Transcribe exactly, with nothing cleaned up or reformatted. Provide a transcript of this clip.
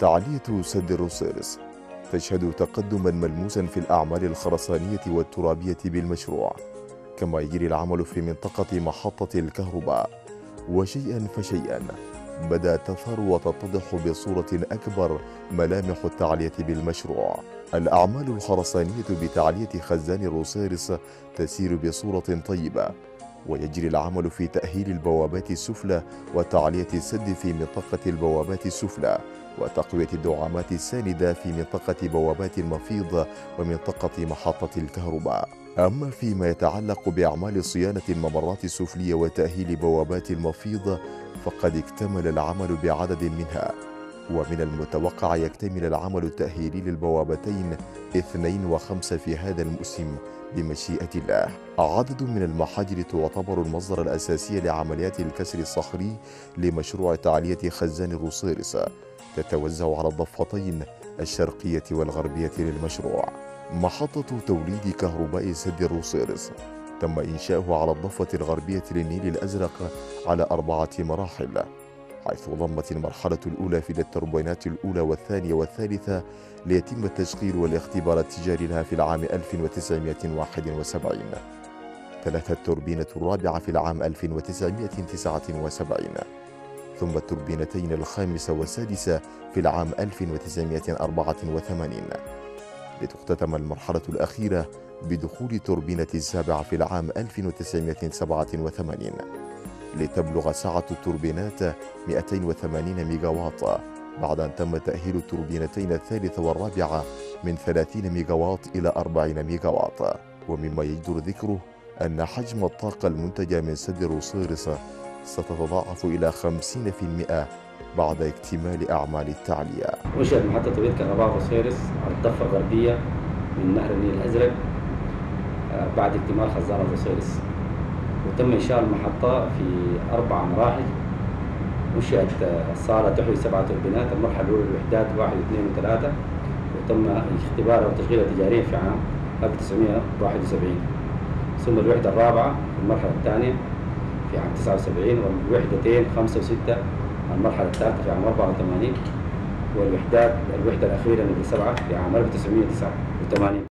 تعلية سد الروسيرس تشهد تقدما ملموسا في الأعمال الخرسانية والترابية بالمشروع، كما يجري العمل في منطقة محطة الكهرباء، وشيئا فشيئا بدأت تظهر وتتضح بصورة أكبر ملامح التعلية بالمشروع. الأعمال الخرسانية بتعلية خزان الروسيرس تسير بصورة طيبة، ويجري العمل في تأهيل البوابات السفلى وتعلية السد في منطقة البوابات السفلى، وتقوية الدعامات الساندة في منطقة بوابات المفيض ومنطقة محطة الكهرباء. أما فيما يتعلق بأعمال صيانة الممرات السفلية وتأهيل بوابات المفيض فقد اكتمل العمل بعدد منها، ومن المتوقع يكتمل العمل التأهيلي للبوابتين اثنين وخمسة في هذا الموسم بمشيئة الله. عدد من المحاجر تعتبر المصدر الأساسي لعمليات الكسر الصخري لمشروع تعلية خزان الروسيرس، تتوزع على الضفتين الشرقية والغربية للمشروع. محطة توليد كهرباء سد الروسيرس تم إنشاؤها على الضفة الغربية للنيل الأزرق على أربعة مراحل، حيث ضمت المرحلة الأولى في التوربينات الأولى والثانية والثالثة ليتم التشغيل والاختبار التجاري لها في العام ألف وتسعمائة وواحد وسبعين، تلتها التوربينة الرابعة في العام ألف وتسعمائة وتسعة وسبعين، ثم التوربينتين الخامسة والسادسة في العام ألف وتسعمائة وأربعة وثمانين، لتختتم المرحلة الأخيرة بدخول توربينة السابعة في العام ألف وتسعمائة وسبعة وثمانين، لتبلغ سعة التوربينات مئتين وثمانين ميجا واط، بعد أن تم تأهيل التوربينتين الثالثة والرابعة من ثلاثين ميجا واط إلى أربعين ميجا واط. ومما يجدر ذكره أن حجم الطاقة المنتجة من سد الروسيرس ستتضاعف إلى خمسين بالمئة بعد اكتمال أعمال التعلية. أنشئت محطة توليد كهرباء روسيرس على الضفة الغربية من نهر النيل الأزرق بعد اكتمال خزان الروسيرس، وتم إنشاء المحطة في أربع مراحل. أنشئت صالة تحوي سبعة توربينات، المرحلة الأولى الوحدات واحد واثنين وثلاثة، وتم اختبارها وتشغيلها تجاريا في عام ألف وتسعمائة وواحد وسبعين، ثم الوحدة الرابعة في المرحلة الثانية في عام تسعة وسبعين، والوحدتين خمسة وستة المرحلة الثالثة في عام أربعة وثمانين، والوحدات الوحدة الأخيرة نمرة سبعة في عام ألف وتسعمائة وتسعة وثمانين.